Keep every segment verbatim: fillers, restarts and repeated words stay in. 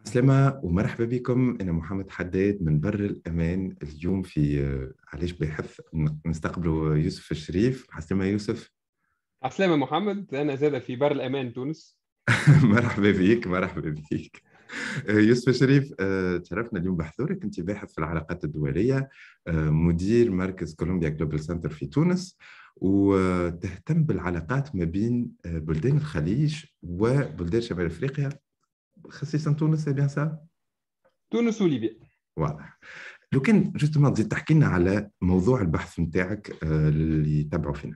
سلامة ومرحبا بكم. أنا محمد حداد من بر الأمان. اليوم في آه، علاش بحث نستقبلوا يوسف الشريف. عسلامة يوسف. عسلامة محمد، أنا زاد في بر الأمان تونس. مرحبا بك مرحبا بك. آه، يوسف الشريف، آه، تشرفنا اليوم بحضورك. أنت باحث في العلاقات الدولية، آه، مدير مركز كولومبيا جلوبال سنتر في تونس، وتهتم بالعلاقات ما بين آه، بلدان الخليج وبلدان شمال أفريقيا، خصيصا تونس. بيان سا تونس وليبيا. واضح. لو كان جوستومون تزيد تحكي لنا على موضوع البحث نتاعك آه، اللي يتبعوا فينا.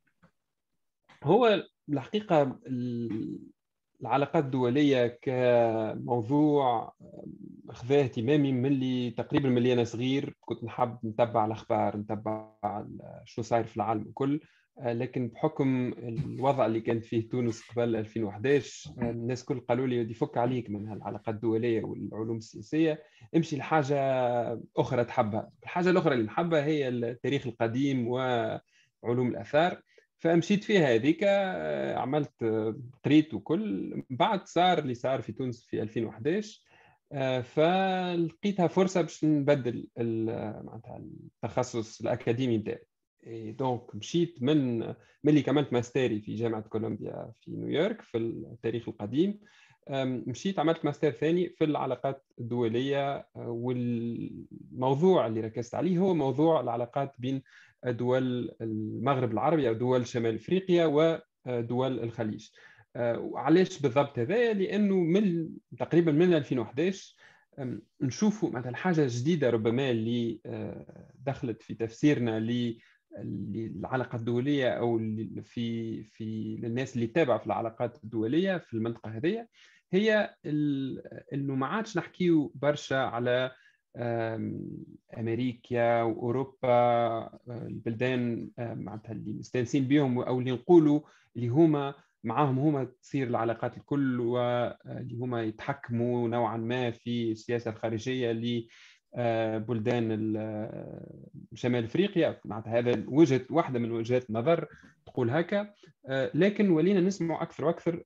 هو الحقيقة ال- العلاقات الدولية كموضوع أخذ اهتمامي من اللي تقريبا من اللي أنا صغير كنت نحب نتبع الأخبار، نتبع ال- شو صاير في العالم الكل. آه، لكن بحكم الوضع اللي كانت فيه تونس قبل ألفين وأحد عشر، آه، الناس كل قالوا لي ودي فك عليك من هالعلاقات الدولية والعلوم السياسية، امشي لحاجة أخرى تحبها. الحاجة الأخرى اللي نحبها هي التاريخ القديم وعلوم الآثار. فمشيت فيها هذيك، آه، عملت، آه، قريت وكل. بعد صار اللي صار في تونس في ألفين وأحد عشر، آه، فلقيتها فرصة باش نبدل ال- معناتها التخصص الأكاديمي بتاعي. إي دونك مشيت من من اللي كملت ماستري في جامعة كولومبيا في نيويورك في التاريخ القديم. أم، مشيت عملت ماستر ثاني في العلاقات الدولية، آه، والموضوع اللي ركزت عليه هو موضوع العلاقات بين دول المغرب العربي أو دول شمال أفريقيا ودول الخليج. آه، علاش بالضبط هذا؟ لأنه من تقريبا من ألفين وأحد عشر أم، نشوفوا مثلا حاجة جديدة ربما اللي آه، دخلت في تفسيرنا ل- للعلاقات الدولية أو ل- في في للناس اللي تابعوا في العلاقات الدولية في المنطقة هذه. هي ال- إنه ما عادش نحكيو برشا على آم، أمريكا وأوروبا، آه، البلدان آه، معناتها اللي مستانسين بهم أو اللي نقولوا اللي هما معاهم هما تصير العلاقات الكل، واللي هما يتحكموا نوعا ما في السياسة الخارجية لبلدان شمال أفريقيا. معناتها هذا وجهة واحدة من وجهات النظر تقول هكا. آه، لكن ولينا نسمع أكثر وأكثر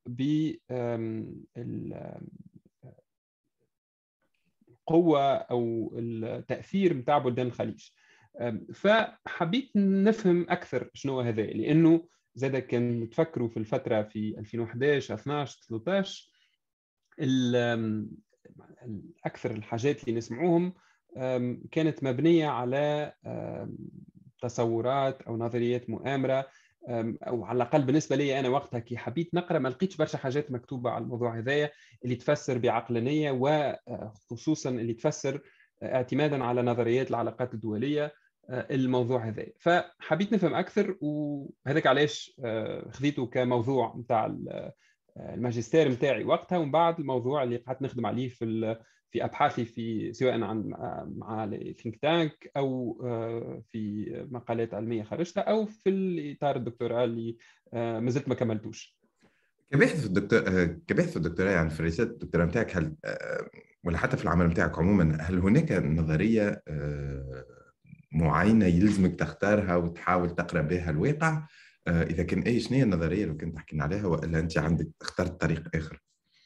بالقوة أو التأثير متاع بلدان الخليج. آم، فحبيت نفهم أكثر شنو هذا، لأنه زاد كان تفكروا في الفترة في ألفين وأحد عشر اثنا عشر ثلاثة عشر، ال- آم، أكثر الحاجات اللي نسمعوهم آم، كانت مبنية على آم، تصورات أو نظريات مؤامرة. آم، أو على الأقل بالنسبة لي أنا وقتها كي حبيت نقرأ ما لقيتش برشا حاجات مكتوبة على الموضوع هذايا اللي تفسر بعقلانية، وخصوصا اللي تفسر اعتمادا على نظريات العلاقات الدولية آه، الموضوع هذا. فحبيت نفهم أكثر، وهذاك علاش آه، خذيته كموضوع متاع الماجستير متاعي وقتها. ومن بعد الموضوع اللي قعدت نخدم عليه في في ابحاثي، في سواء عن مع الثينك تانك او آه، في مقالات علميه خرجتها او في اطار الدكتوراه اللي آه، ما زلت ما كملتوش. كباحث في الدكتور آه، كباحث في الدكتوراه، يعني في رسالة الدكتوراه نتاعك، هل آه، ولا حتى في العمل نتاعك عموما، هل هناك نظرية آه، معينة يلزمك تختارها وتحاول تقرأ بها الواقع؟ آه، إذا كان أي، شنو هي النظرية لو كنت تحكي عليها، ولا أنت عندك اخترت طريق آخر؟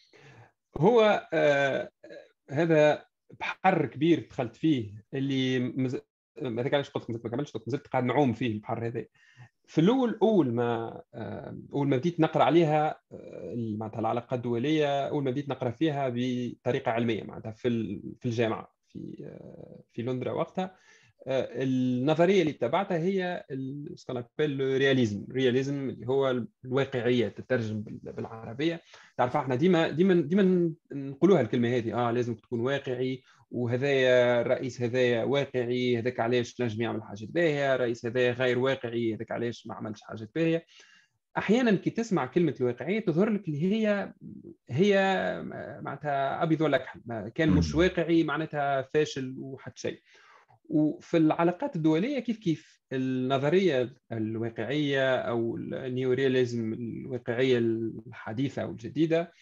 هو آه، هذا بحر كبير دخلت فيه اللي مز... هذاك علاش قلت ما كملتش، ما زلت قاعد نعوم فيه البحر هذا. في الاول اول ما آه، اول ما بديت نقرا عليها، آه، معناتها العلاقات الدوليه، اول ما بديت نقرا فيها بطريقه علميه معناتها في ال- في الجامعه في آه، في لندن وقتها. آه، النظريه اللي اتبعتها هي الرياليزم. الرياليزم اللي هو الواقعيه، تترجم بال- بالعربيه. تعرف احنا ديما ديما ديما نقولوها الكلمه هذه، اه لازم تكون واقعي، وهذايا الرئيس هذايا واقعي، هذاك علاش تنجم يعمل حاجات باهيه، الرئيس هذايا غير واقعي، هذاك علاش ما عملش حاجات باهيه. احيانا كي تسمع كلمه الواقعيه تظهر لك اللي هي هي معناتها ابيض ولا اكحل، كان مش مم. واقعي معناتها فاشل وحد شيء. وفي العلاقات الدولية كيف كيف النظرية الواقعية أو النيورياليزم، الواقعية الحديثة أو الجديدة،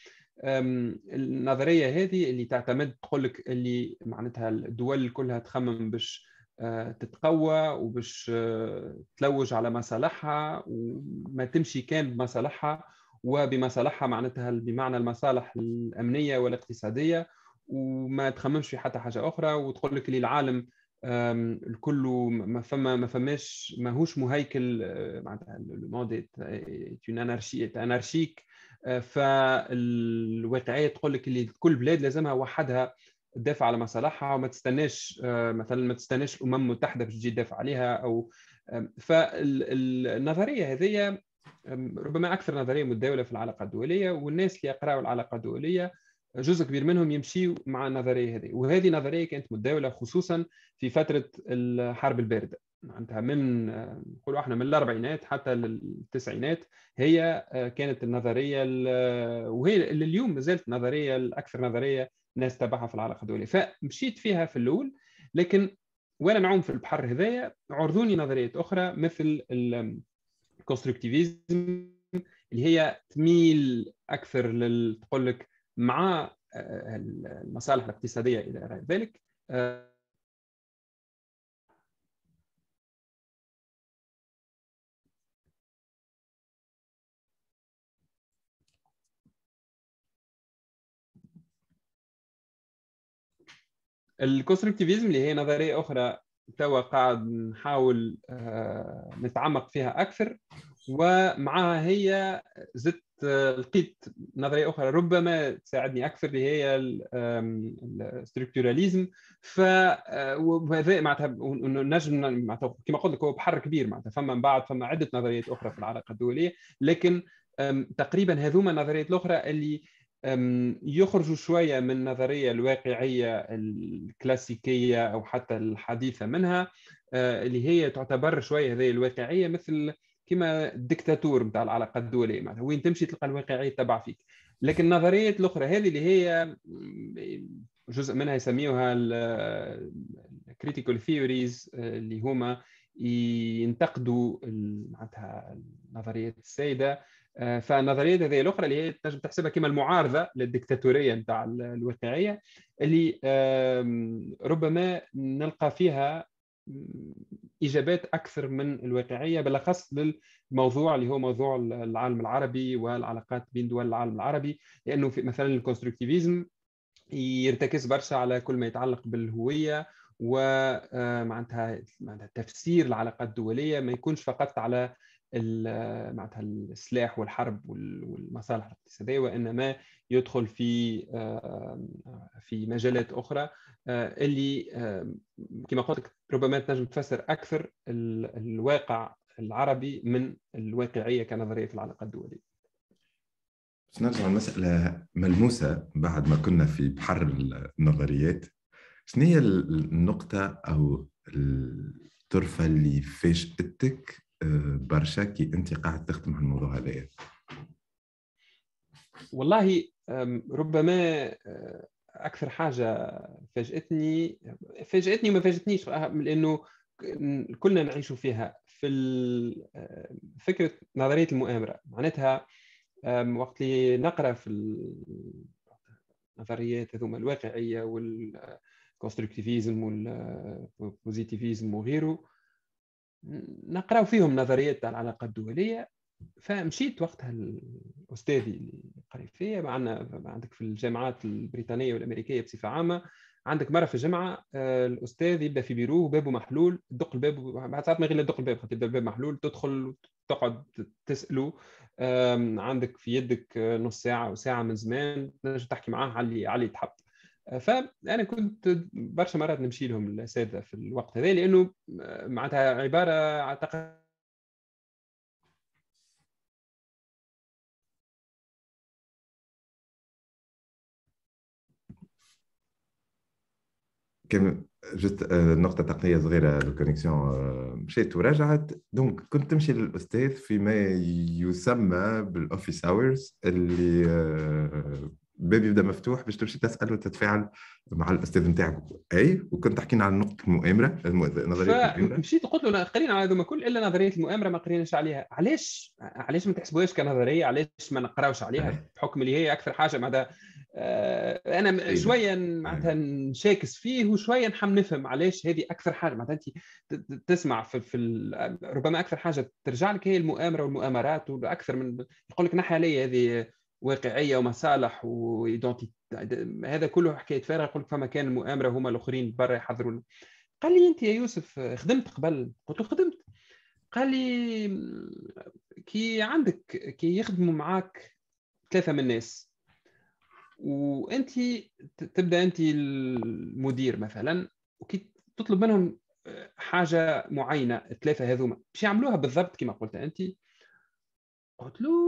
النظرية هذه اللي تعتمد تقول لك اللي معناتها الدول كلها تخمم باش آه، تتقوى وباش آه، تلوج على مصالحها وما تمشي كان بمصالحها، وبمصالحها معناتها بمعنى المصالح الأمنية والاقتصادية. وما تخممش في حتى حاجه اخرى، وتقول لك اللي العالم الكل ما فما ما فماش ماهوش مهيكل معناتها المود انارشي انارشيك. فالواقعيه تقول لك اللي كل بلاد لازمها وحدها تدافع على مصالحها، وما تستناش مثلا ما تستناش الامم المتحده باش تجي تدافع عليها. او فالنظريه هذه ربما اكثر نظريه متداوله في العلاقه الدوليه، والناس اللي يقراوا العلاقه الدوليه جزء كبير منهم يمشي مع النظريه هذه. وهذه نظريه كانت متداوله خصوصا في فتره الحرب البارده، معناتها من نقولوا احنا من الاربعينات حتى للتسعينات هي كانت النظريه، وهي اللي اليوم ما زالت النظريه الاكثر نظريه الناس تبعها في العلاقه الدوليه. فمشيت فيها في الاول، لكن وانا نعوم في البحر هذايا عرضوني نظريات اخرى مثل الكونستركتيفيزم اللي هي تميل اكثر تقول لك مع المصالح الاقتصاديه الى غير ذلك. الكونستركتيفيزم اللي هي نظريه اخرى توا قاعد نحاول نتعمق فيها اكثر، ومعها هي زدت لقيت نظريه اخرى ربما تساعدني اكثر اللي هي الستركتوراليزم. فهذا معناتها نجم معناتها كما قلت لك هو بحر كبير، معناتها فما من بعد فما عده نظريات اخرى في العلاقه الدوليه، لكن تقريبا هذوما النظريات الاخرى اللي يخرجوا شويه من النظريه الواقعيه الكلاسيكيه او حتى الحديثه منها، اللي هي تعتبر شويه هذه الواقعيه مثل كما الدكتاتور نتاع العلاقات الدوليه، معناتها وين تمشي تلقى الواقعيه تبع فيك. لكن النظريات الاخرى هذه اللي هي جزء منها يسميوها الكريتيكال ثيوريز، اللي هما ينتقدوا معناتها النظريات السائده. فالنظريات هذه الاخرى اللي هي تنجم تحسبها كما المعارضه للدكتاتوريه نتاع الواقعيه، اللي ربما نلقى فيها اجابات اكثر من الواقعيه، بالاخص للموضوع اللي هو موضوع العالم العربي والعلاقات بين دول العالم العربي. لانه في مثلا الكونستركتيفيزم يرتكز برشا على كل ما يتعلق بالهويه، ومعناتها تفسير العلاقات الدوليه ما يكونش فقط على معناتها السلاح والحرب والمصالح الاقتصاديه، وانما يدخل في في مجالات اخرى اللي كما قلت لك ربما تنجم تفسر اكثر الواقع العربي من الواقعيه كنظريه في العلاقات الدوليه. بس نرجع لمسألة ملموسة بعد ما كنا في بحر النظريات. شنو هي النقطة أو الطرفة اللي فاجأتك برشا كي أنت قاعد تخدم على الموضوع هذا؟ والله ربما أكثر حاجة فاجأتني فاجأتني وما فاجأتنيش، لأنه كلنا نعيش فيها في فكرة نظرية المؤامرة. معناتها وقت اللي نقرأ في النظريات هذوما الواقعية والكونستركتيفيزم والبوزيتيفيزم وغيره، نقرأ فيهم نظريات العلاقات الدولية. فمشيت وقتها الأستاذي اللي قريب فيها معنا عندك في الجامعات البريطانية والأمريكية بصفة عامة، عندك مرة في الجامعة الأستاذ يبدأ في بيروه وبابه محلول، تدق الباب بعد ساعات ما يغير تدق الباب، تبدأ الباب محلول، تدخل تقعد تسأله، عندك في يدك نص ساعة أو ساعة من زمان تنجم تحكي معاه على اللي على اللي تحب. فأنا كنت برشا مرات نمشي لهم الأساتذة في الوقت هذا، لأنه معناتها عبارة أعتقد كم جست نقطة تقنية صغيرة، الكونيكسيون مشيت ورجعت. دونك كنت تمشي للأستاذ فيما يسمى بالأوفيس أورز، اللي باب يبدا مفتوح باش تمشي تسأل وتتفاعل مع الأستاذ نتاعك. أي وكنت تحكينا عن نقطة المؤامرة، نظرية المؤامرة. مشيت قلت له قرينا على هذوما كل إلا نظرية المؤامرة ما قريناش عليها. علاش علاش ما تحسبوهاش كنظرية؟ علاش ما نقراوش عليها بحكم اللي هي أكثر حاجة معناتها انا شويه معناتها نشاكس فيه وشويه نحم نفهم علاش هذه اكثر حاجه. معناتها انت تسمع في, في ربما اكثر حاجه ترجع لك هي المؤامره والمؤامرات، واكثر من يقول لك نحي علي هذه واقعيه ومصالح وايدونتي، هذا كله حكايه فارغه. يقول لك فما كان المؤامره هما الاخرين برا يحضروا لنا. قال لي انت يا يوسف خدمت قبل؟ قلت له خدمت. قال لي كي عندك كي يخدموا معاك ثلاثه من الناس وانت تبدا انت المدير مثلا، وكي تطلب منهم حاجه معينه، الثلاثه هذوما باش يعملوها بالضبط كما قلت انت. قلت له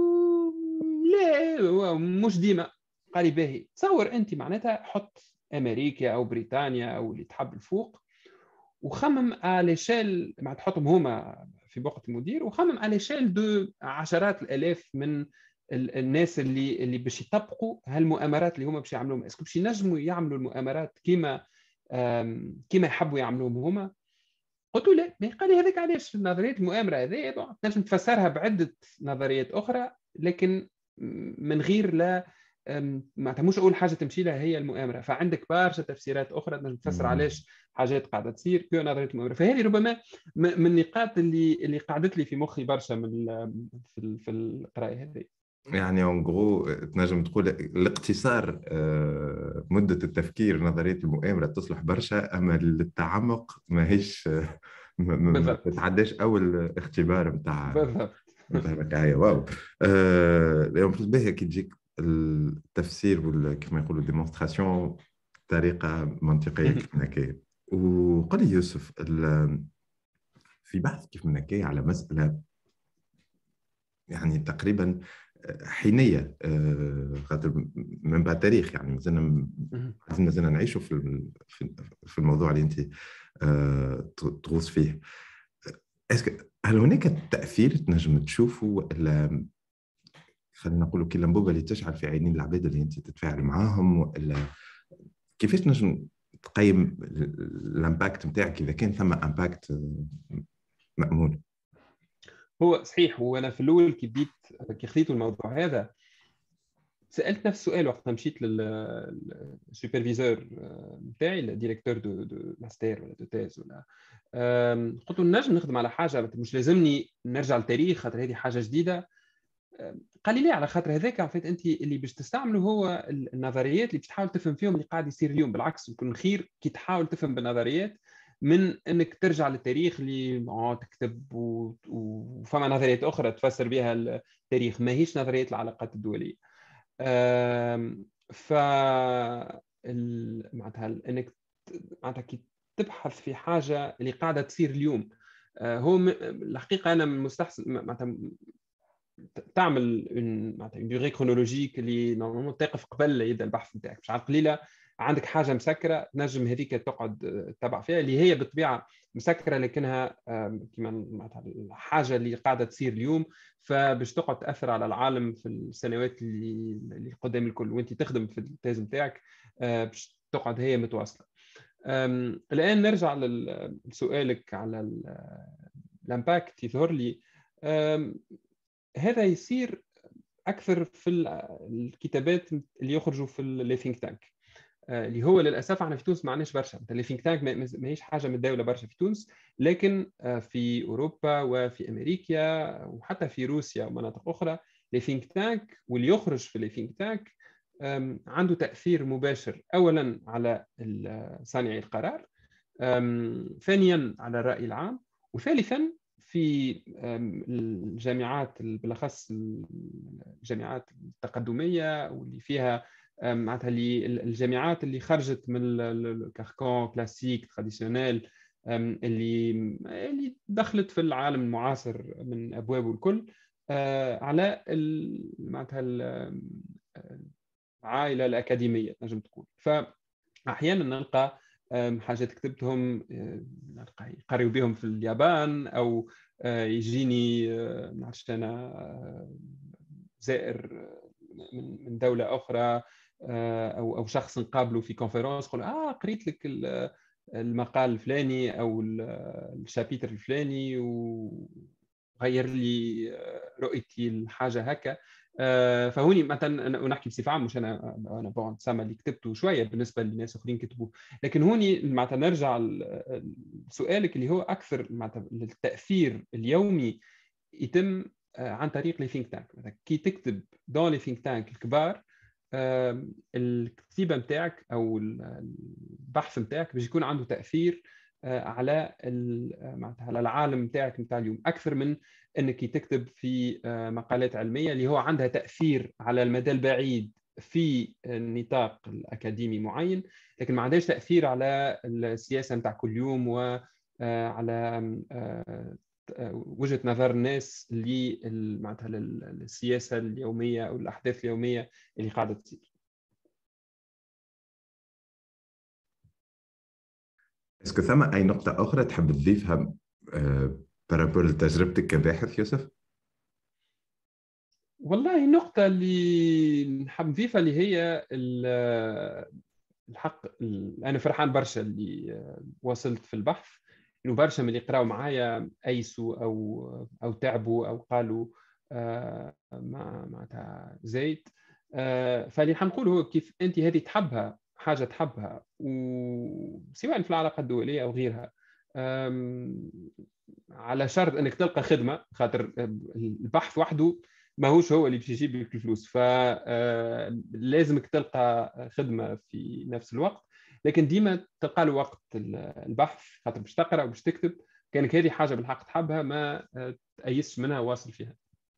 لا مش ديما. قال لي باهي، تصور انت معناتها حط امريكا او بريطانيا او اللي تحب الفوق وخمم على شال، ما تحطهم هما في بوقت المدير، وخمم على شال دو عشرات الالاف من الناس اللي اللي باش يطبقوا هالمؤامرات اللي هما باش يعملوهم. اسكو باش ينجموا يعملوا المؤامرات كما كما يحبوا يعملوهم هما؟ قلت له لا. قال لي هذاك علاش نظريه المؤامره هذه تنجم تفسرها بعده نظريات اخرى، لكن من غير لا ما تموش اول حاجه تمشي لها هي المؤامره. فعندك برشا تفسيرات اخرى تنجم تفسر علاش حاجات قاعده تصير كو نظريه المؤامره. فهذه ربما من النقاط اللي اللي قعدت لي في مخي برشا من في في القرايه هذه. يعني اون غرو تنجم تقول الاقتصار مده التفكير نظريه المؤامره تصلح برشا، اما للتعمق ماهيش ما تتعداش اول اختبار نتاع بالضبط نتاع الوقايه. واو. أه... اليوم باهي كي تجيك التفسير ولا كما يقولوا ديمونستراسيون بطريقه منطقيه كيف هكايا. وقال لي يوسف في بحث كيف من هكايا على مساله يعني تقريبا حينيه، خاطر من بعد تاريخ يعني مازلنا مازلنا نعيشوا في في الموضوع اللي انت تغوص فيه. هل هناك تاثير تنجم تشوفه، ولا خلينا نقولوا كي الانبوبه اللي تشعل في عينين العباد اللي انت تتفاعل معاهم، ولا كيفاش تنجم تقيم الامباكت نتاعك اذا كان ثم امباكت مأمون؟ هو صحيح. وانا في الاول كي بديت كي خديت الموضوع هذا سالت نفس السؤال وقت مشيت للسوبرفيزور نتاعي، الديريكتور دو دو ماستر ولا دو تيز ولا، قلت له نجم نخدم على حاجه مش لازمني نرجع للتاريخ خاطر هذه حاجه جديده. قال لي لا، على خاطر هذاك عفيت انت اللي باش تستعمله هو النظريات اللي باش تحاول تفهم فيهم اللي قاعد يصير اليوم. بالعكس يكون خير كي تحاول تفهم بالنظريات من انك ترجع للتاريخ اللي اه تكتب وفما نظريات اخرى تفسر بها التاريخ، ما هيش نظريه العلاقات الدوليه. ف معناتها انك معناتها كي تبحث في حاجه اللي قاعده تصير اليوم، هو الحقيقه انا مستحسن معناتها تعمل معناتها ديغي كرونولوجيك اللي نورمالمون تقف قبل يبدا البحث نتاعك. مش على القليله عندك حاجه مسكره تنجم هذيك تقعد تتبع فيها، اللي هي بالطبيعه مسكره لكنها كما معناتها الحاجه اللي قاعده تصير اليوم، فباش تقعد تاثر على العالم في السنوات اللي اللي قدام الكل، وانت تخدم في التيز نتاعك باش تقعد هي متواصله. الان نرجع لسؤالك على الامباكت. يظهر لي هذا يصير اكثر في الكتابات اللي يخرجوا في اللي ثينك تانك، اللي هو للاسف احنا في تونس ما عندناش برشا. اللي ثينك تانك ما هيش حاجه متداوله برشا في تونس، لكن في اوروبا وفي امريكا وحتى في روسيا ومناطق اخرى اللي ثينك تانك واللي يخرج في اللي ثينك تانك عنده تاثير مباشر اولا على صانعي القرار، ثانيا على الراي العام، وثالثا في الجامعات بالاخص الجامعات التقدميه واللي فيها معناتها الجامعات اللي خرجت من الكاركون كلاسيك تراديسيونيل اللي اللي دخلت في العالم المعاصر من ابوابه الكل على معناتها العائله الاكاديميه نجم تقول. فاحيانا نلقى حاجات كتبتهم نلقى يقريوا بهم في اليابان، او يجيني ما عرفتش انا زائر من دوله اخرى او او شخص نقابله في كونفرنس يقول اه قريت لك المقال الفلاني او الشابيتر الفلاني وغير لي رؤيتي الحاجه هكا. فهوني مثلا انا نحكي بصفه عامه، مش انا انا بون سما اللي كتبته شويه بالنسبه للناس اخرين كتبوه، لكن هوني معناتها نرجع لسؤالك اللي هو اكثر معناتها التاثير اليومي يتم عن طريق لي ثينك تانك. مثلا كي تكتب دون لي ثينك تانك الكبار، الكتيبه نتاعك او البحث نتاعك باش يكون عنده تاثير على معناتها على العالم نتاعك نتاع اليوم، اكثر من انك تكتب في مقالات علميه اللي هو عندها تاثير على المدى البعيد في النطاق الاكاديمي معين، لكن ما عندهاش تاثير على السياسه نتاع كل يوم وعلى وجهه نظر الناس اللي معناتها السياسه اليوميه او الاحداث اليوميه اللي قاعده تصير. اسكو ثم اي نقطه اخرى تحب تضيفها بارابور لتجربتك كباحث يوسف؟ والله النقطة اللي نحب نضيفها اللي هي الحق، أنا فرحان برشا اللي وصلت في البحث، إنه برشا من اللي قراوا معايا أيسوا أو أو تعبوا أو قالوا مع معناتها زيد. فاللي حنقول هو كيف أنت هذه تحبها، حاجة تحبها، وسواء في العلاقة الدولية أو غيرها، على شرط انك تلقى خدمه، خاطر البحث وحده ماهوش هو اللي باش يجيب لك الفلوس، فلازمك تلقى خدمه في نفس الوقت، لكن ديما تلقى له وقت البحث، خاطر باش تقرا وباش تكتب. كانك هذه حاجه بالحق تحبها ما تأيسش منها، واصل فيها.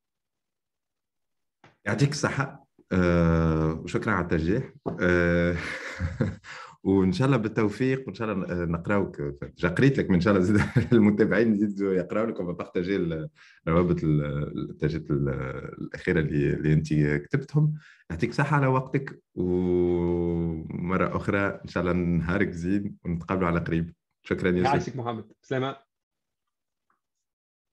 يعطيك الصحه أه وشكرا على الترجيح. أه وان شاء الله بالتوفيق، وان شاء الله نقراوك. جا قريت لك، من شاء الله زيد المتابعين يزيدوا يقراوا لك وبارطاجي الروابط التاجات الاخيره اللي, اللي انت كتبتهم. يعطيك صحه على وقتك، ومره اخرى ان شاء الله نهارك زين ونتقابلوا على قريب. شكرا يوسف. يعيشك محمد، سلامه.